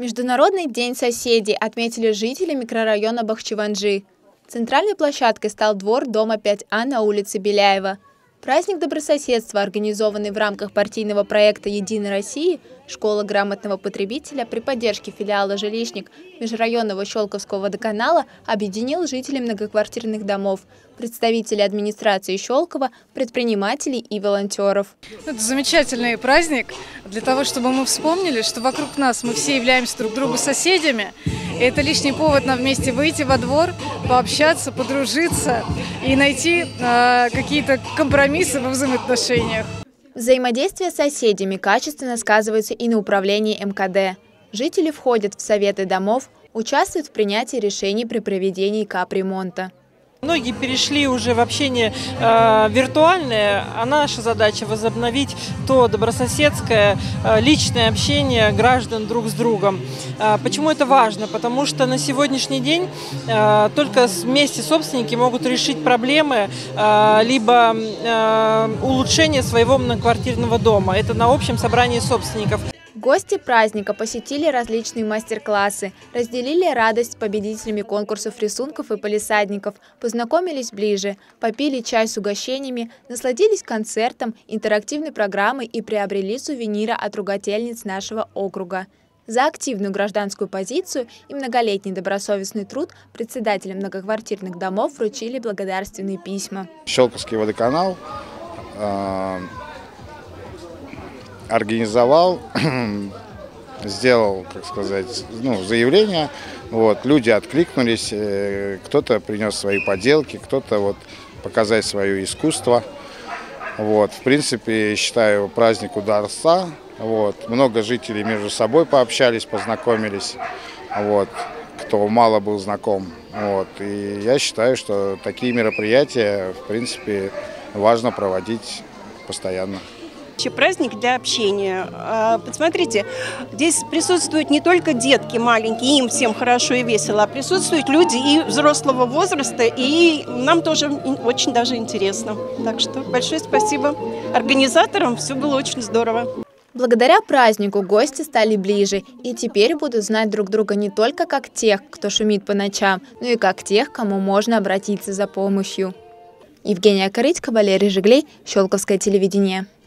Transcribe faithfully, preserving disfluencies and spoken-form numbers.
Международный день соседей отметили жители микрорайона Бахчеванджи. Центральной площадкой стал двор дома пять А на улице Беляева. Праздник добрососедства, организованный в рамках партийного проекта «Единой России», Школа грамотного потребителя при поддержке филиала «Жилищник» межрайонного Щелковского водоканала объединил жителей многоквартирных домов, представителей администрации Щелково, предпринимателей и волонтеров. Это замечательный праздник для того, чтобы мы вспомнили, что вокруг нас мы все являемся друг другу соседями. И это лишний повод нам вместе выйти во двор, пообщаться, подружиться и найти э, какие-то компромиссы во взаимоотношениях. Взаимодействие с соседями качественно сказывается и на управлении эм ка дэ. Жители входят в советы домов, участвуют в принятии решений при проведении капремонта. Многие перешли уже в общение э, виртуальное, а наша задача возобновить то добрососедское, э, личное общение граждан друг с другом. Э, почему это важно? Потому что на сегодняшний день э, только вместе собственники могут решить проблемы, э, либо э, улучшение своего многоквартирного дома. Это на общем собрании собственников. Гости праздника посетили различные мастер-классы, разделили радость с победителями конкурсов рисунков и палисадников, познакомились ближе, попили чай с угощениями, насладились концертом, интерактивной программой и приобрели сувениры от ругательниц нашего округа. За активную гражданскую позицию и многолетний добросовестный труд председателям многоквартирных домов вручили благодарственные письма. Щелковский водоканал э организовал, сделал, как сказать, ну, заявление, вот, люди откликнулись, кто-то принес свои поделки, кто-то вот показать свое искусство. Вот, в принципе, считаю, праздник удался. Вот, много жителей между собой пообщались, познакомились, вот, кто мало был знаком. Вот, и я считаю, что такие мероприятия, в принципе, важно проводить постоянно. Праздник для общения. Посмотрите, здесь присутствуют не только детки маленькие, им всем хорошо и весело, а присутствуют люди и взрослого возраста, и нам тоже очень даже интересно. Так что большое спасибо организаторам, все было очень здорово. Благодаря празднику гости стали ближе и теперь будут знать друг друга не только как тех, кто шумит по ночам, но и как тех, кому можно обратиться за помощью. Евгения Корытько, Валерий Жиглей, Щелковское телевидение.